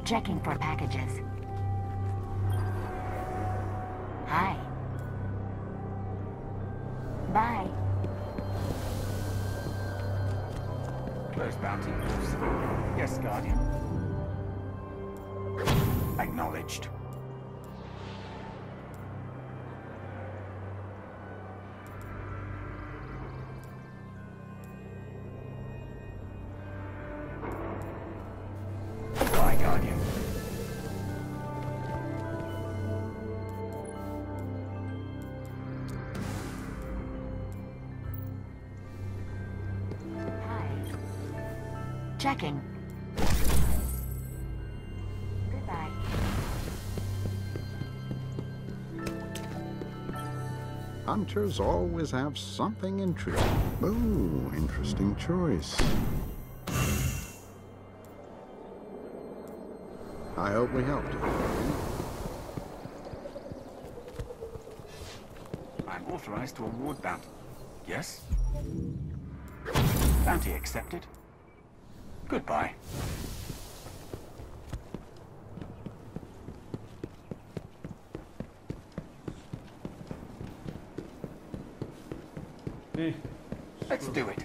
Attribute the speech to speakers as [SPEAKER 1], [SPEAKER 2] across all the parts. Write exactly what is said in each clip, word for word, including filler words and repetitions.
[SPEAKER 1] Checking for packages. Hi. Bye.
[SPEAKER 2] Close bounty. Yes, Guardian. Acknowledged. Bye, Guardian.
[SPEAKER 1] Checking. Goodbye.
[SPEAKER 3] Hunters always have something interesting. Ooh, interesting choice. I hope we helped you.
[SPEAKER 2] I'm authorized to award bounty. Yes? Bounty accepted. Goodbye.
[SPEAKER 4] Hey.
[SPEAKER 2] Let's do it.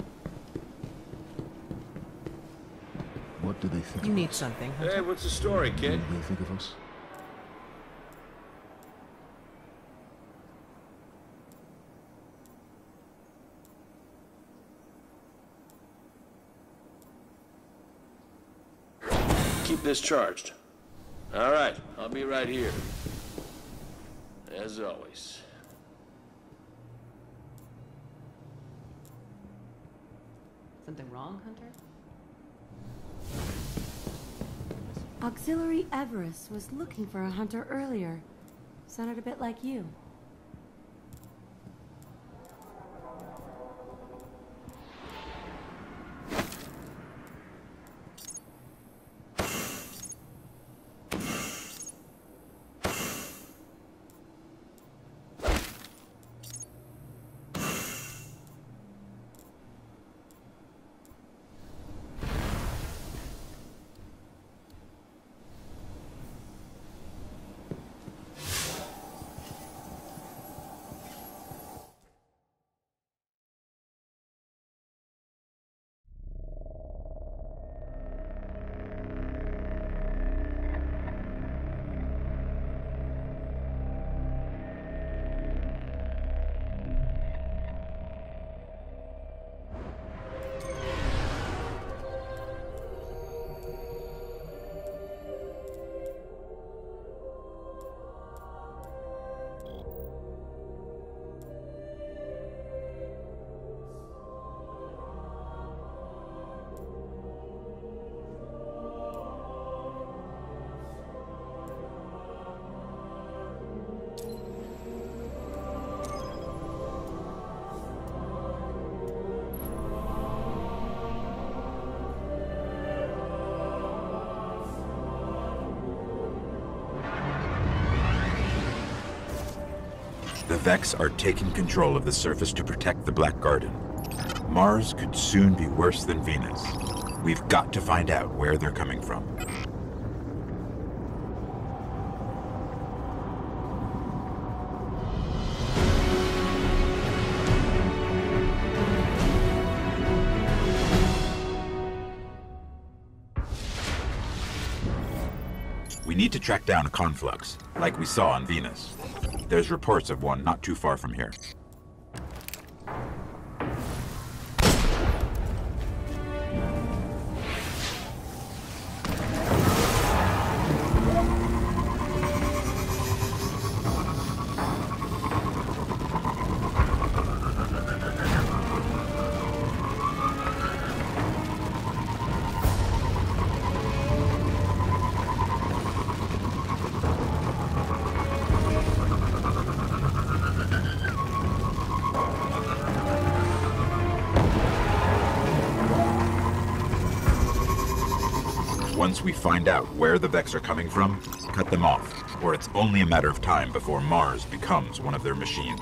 [SPEAKER 5] What do they think
[SPEAKER 6] You
[SPEAKER 5] of
[SPEAKER 6] need
[SPEAKER 5] us?
[SPEAKER 6] something.
[SPEAKER 4] Hey, what's the story, kid?
[SPEAKER 5] What do they think of us?
[SPEAKER 4] Keep this charged. All right, I'll be right here. As always.
[SPEAKER 6] Something wrong, Hunter?
[SPEAKER 7] Auxiliary Everest was looking for a hunter earlier. Sounded a bit like you.
[SPEAKER 8] The Vex are taking control of the surface to protect the Black Garden. Mars could soon be worse than Venus. We've got to find out where they're coming from. We need to track down a conflux, like we saw on Venus. There's reports of one not too far from here. Once we find out where the Vex are coming from, cut them off, or it's only a matter of time before Mars becomes one of their machines.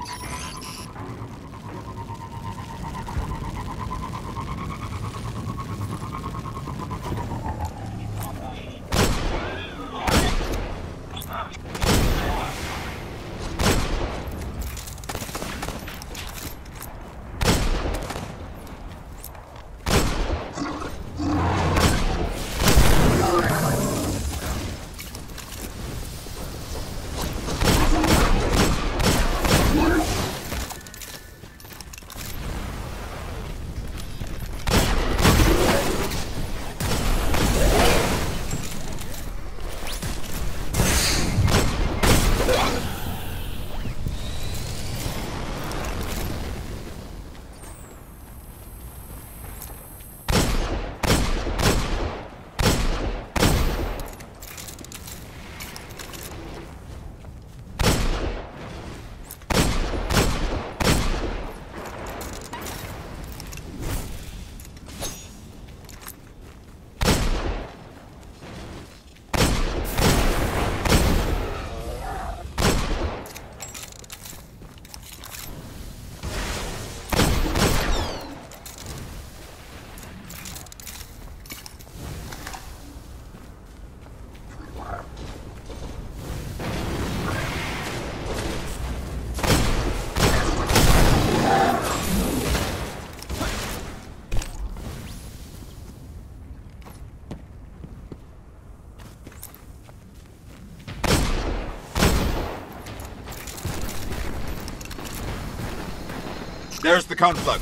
[SPEAKER 8] There's the conflux.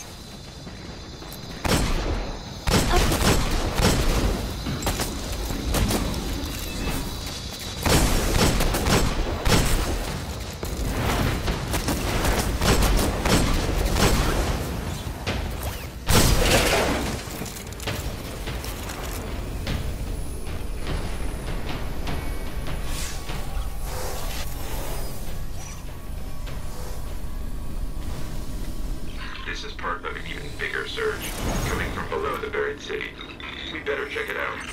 [SPEAKER 5] This is part of an even bigger surge, coming from below the buried city. We better check it out.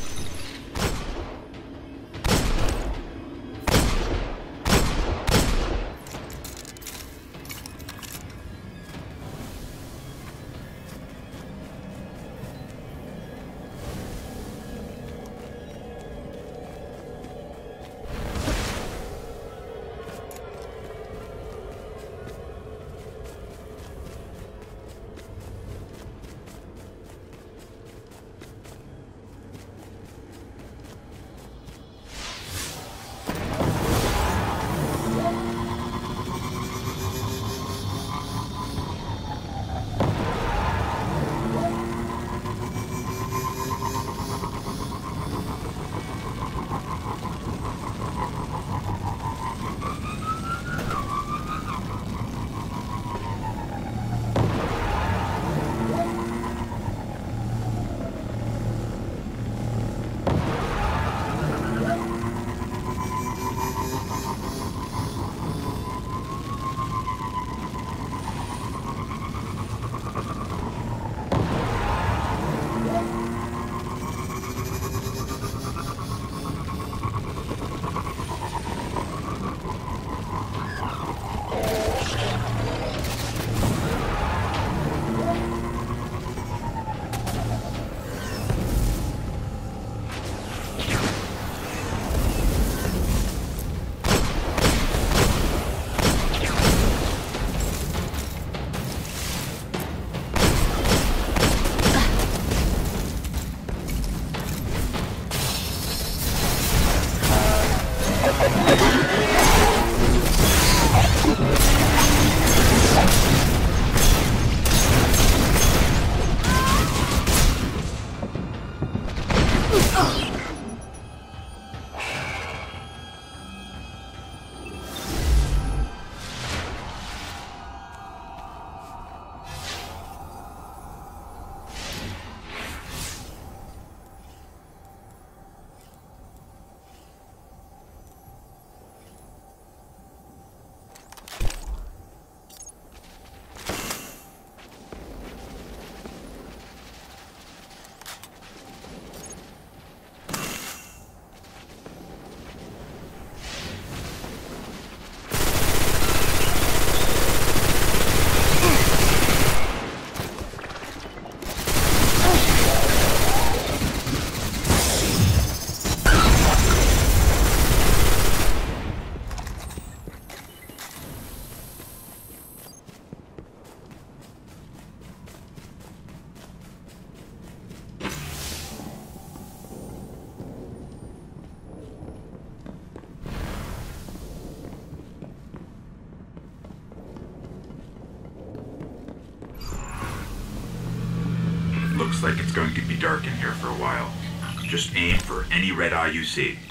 [SPEAKER 8] Looks like it's going to be dark in here for a while. Just aim for any red eye you see.